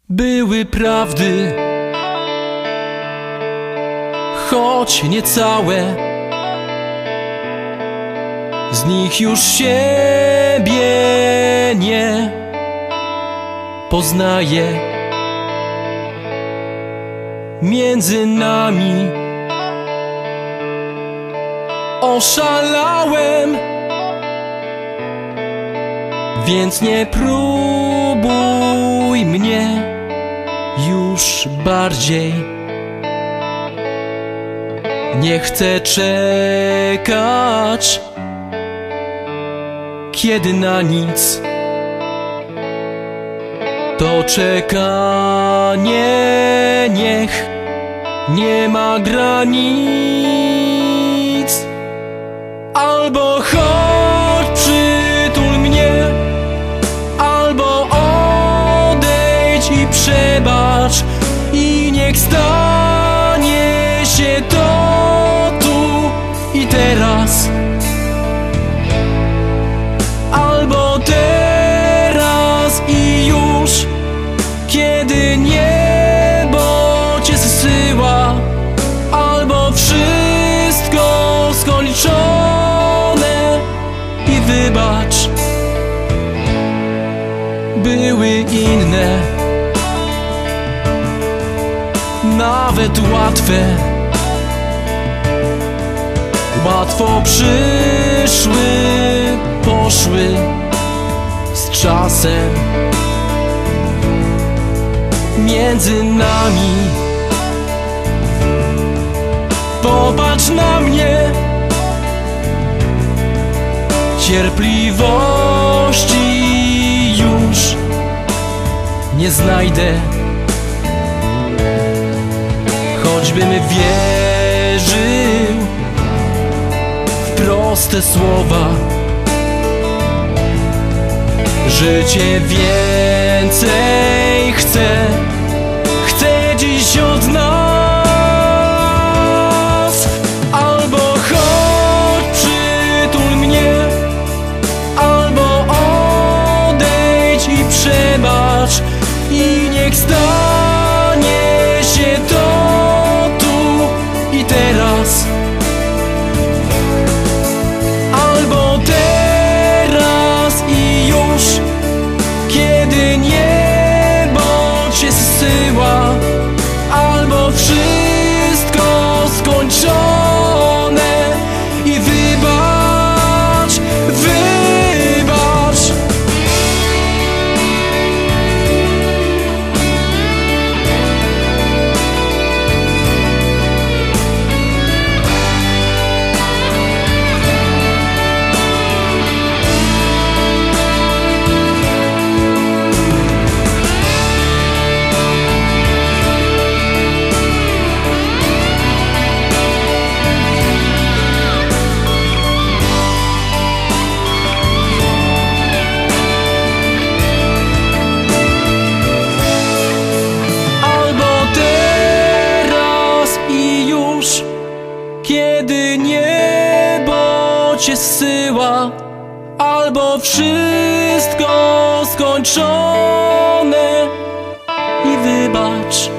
Były prawdy, choć niecałe, z nich już siebie nie poznaję. Między nami oszalałem, więc nie próbuj mnie już bardziej. Nie chcę czekać, kiedy na nic. To czekanie niech nie ma granic. Albo chodź, przytul mnie, albo odejdź i przebacz, i niech stanie się to tu i teraz. Albo teraz i już, kiedy niebo cię zsyła, albo wszystko skończone i wybacz. Były inne, nawet łatwe, łatwo przyszły, poszły z czasem. Między nami popatrz na mnie, cierpliwości już nie znajdę. Choćbym wierzył w proste słowa, życie więcej chcę dziś od nas. Albo chodź, przytul mnie, albo odejdź i przebacz, i niech stanie się to tu i teraz. Albo teraz i już, kiedy niebo cię zsyła, albo wszystko skończone i wybacz, wybacz. Kiedy niebo cię zsyła, albo wszystko skończone i wybacz.